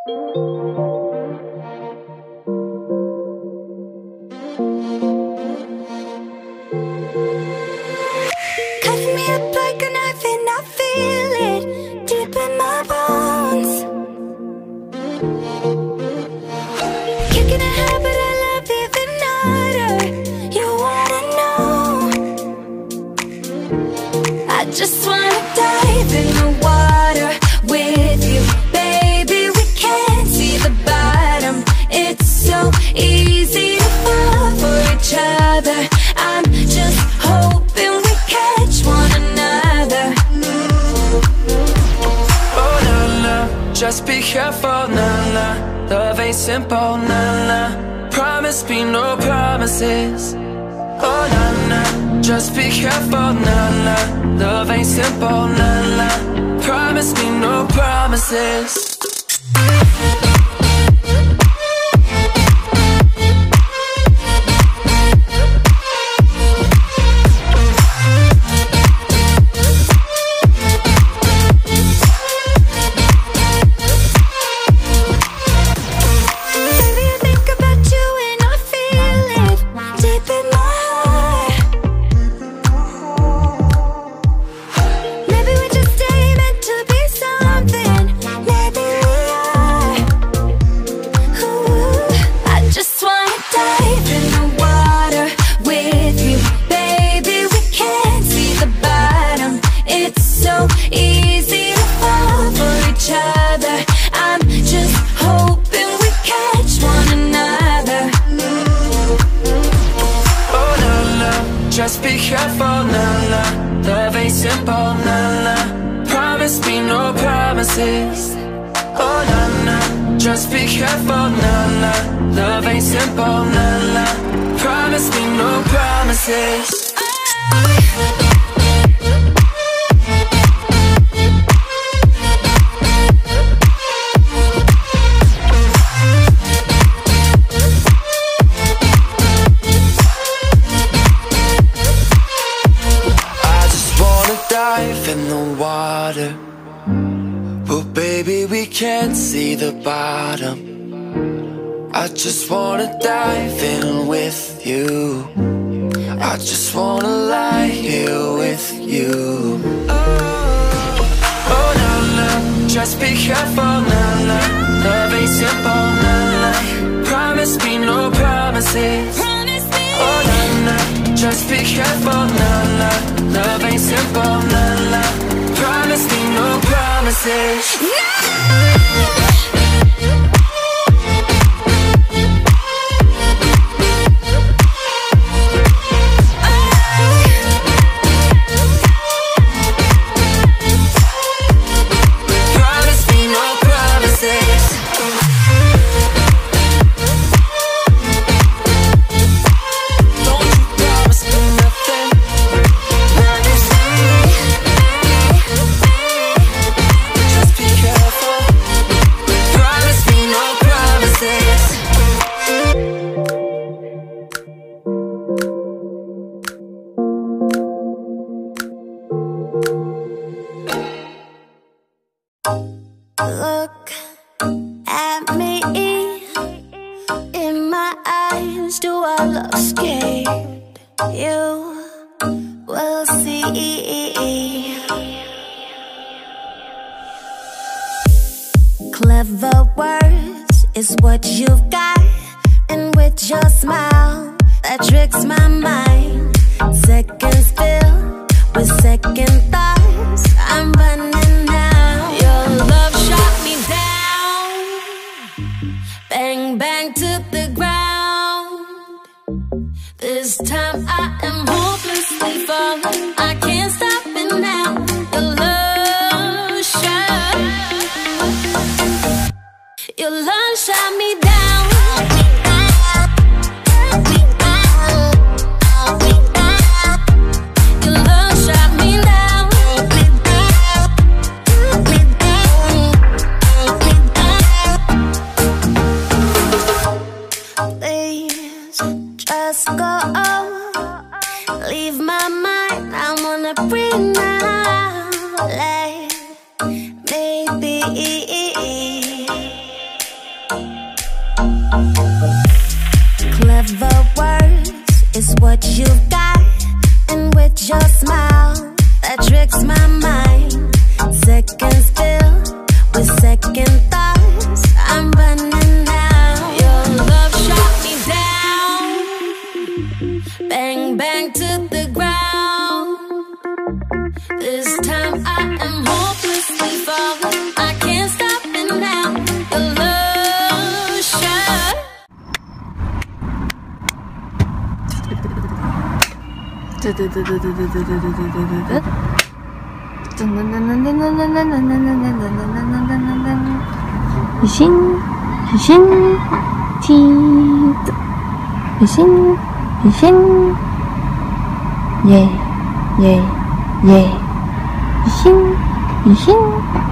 Cutting me up like a knife and I feel it deep in my bones. Kicking a habit I love even harder. You wanna know? I just wanna dive in the water with you, baby. We can't see the bottom. It's so easy to fall for each other. I'm just hoping we catch one another. Oh na na, just be careful, na na. Love ain't simple, na na. Promise me no promises. Oh na na, just be careful, na na. Love ain't simple, na na. Promise me no promises. Just be careful, na na. Love ain't simple, na na. Promise me no promises. Oh na na. Just be careful, na na. Love ain't simple, na na. Promise me no promises. In the water, but baby we can't see the bottom. I just wanna dive in with you. I just wanna lie here with you. Oh na na, just be careful, na na. Love ain't simple, na na. Promise me no promises. Oh na na, just be careful, na na. Love ain't simple, na na. Promise me no promises. Look at me in my eyes. Do I look scared? You will see. Clever words is what you've got, and with your smile that tricks my mind. Seconds fill with second thoughts. I'm running now. Your love shot me down, bang bang to the ground. This time I am hopelessly falling. I can't stop it now. Your love shot me down. Leave my mind, I wanna breathe now. Let me be. what you've got, and with your smile that tricks my mind. Seconds filled with second thoughts. I'm running out. Your love shot me down, bang bang to the ground. This time I am hopelessly falling. I can't stop it now. Your love shot. Yeah.